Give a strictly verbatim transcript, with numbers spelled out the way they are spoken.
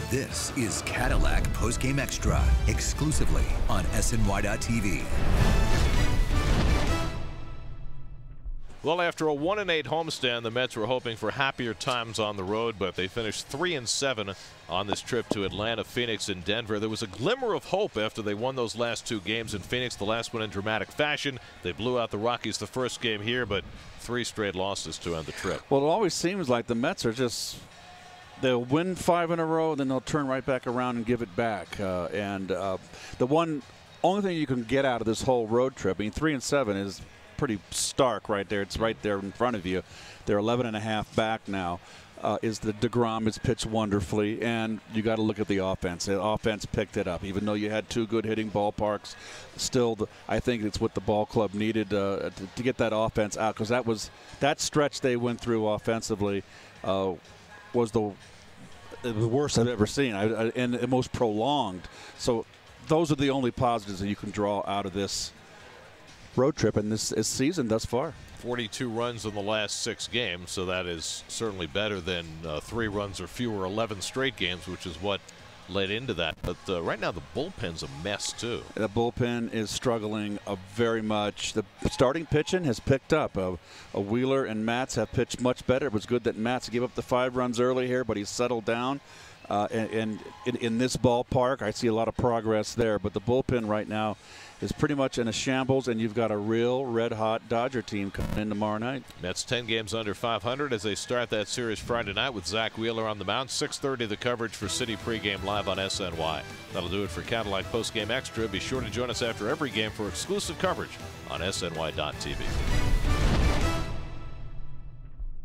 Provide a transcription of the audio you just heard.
This is Cadillac Post Game Extra, exclusively on S N Y dot T V. Well, after a one and eight homestand, the Mets were hoping for happier times on the road, but they finished three and seven on this trip to Atlanta, Phoenix, and Denver. There was a glimmer of hope after they won those last two games in Phoenix, the last one in dramatic fashion. They blew out the Rockies the first game here, but three straight losses to end the trip. Well, it always seems like the Mets are just, they'll win five in a row, then they'll turn right back around and give it back. Uh, and uh, the one only thing you can get out of this whole road trip, I mean, three and seven is pretty stark right there. It's right there in front of you. They're eleven and a half back now. Uh, is the DeGrom has pitched wonderfully, and you got to look at the offense. The offense picked it up, even though you had two good hitting ballparks. Still, the, I think it's what the ball club needed uh, to, to get that offense out, because that was that stretch they went through offensively uh, was the the worst I've ever seen, I, I, and the most prolonged. So those are the only positives that you can draw out of this road trip in this, this season thus far. forty-two runs in the last six games, so that is certainly better than uh, three runs or fewer eleven straight games, which is what led into that. But uh, right now the bullpen's a mess too. The bullpen is struggling uh, very much. The starting pitching has picked up. Uh, uh, Wheeler and Matz have pitched much better. It was good that Matz gave up the five runs early here, but he's settled down. Uh, and and in, in this ballpark, I see a lot of progress there. But the bullpen right now is pretty much in a shambles, and you've got a real red-hot Dodger team coming in tomorrow night. Mets ten games under five hundred as they start that series Friday night with Zach Wheeler on the mound. six thirty the coverage for City pregame live on S N Y. That'll do it for Cadillac Post Game Extra. Be sure to join us after every game for exclusive coverage on S N Y dot T V.